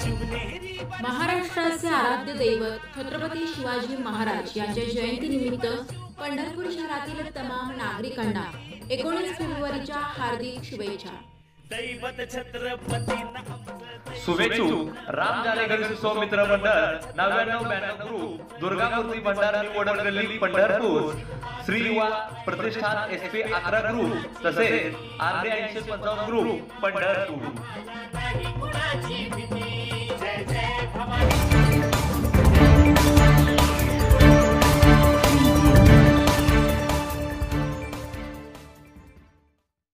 महाराष्ट्राचे आराध्य दैवत छत्रपती शिवाजी महाराज यांच्या जयंतीनिमित्त पंढरपूर शहरातील तमाम नागरिकांना 19 फेब्रुवारीच्या हार्दिक शुभेच्छा। दैवत छत्रपती शुभेच्छुक राम जानेगरी सौमित्र मंडळ 9992 ग्रुप दुर्गा मूर्ती भंडारा वडर गल्ली पंढरपूर श्री युवा प्रतिष्ठान SP 11 ग्रुप तसेच RD 855 ग्रुप पंढरपूर।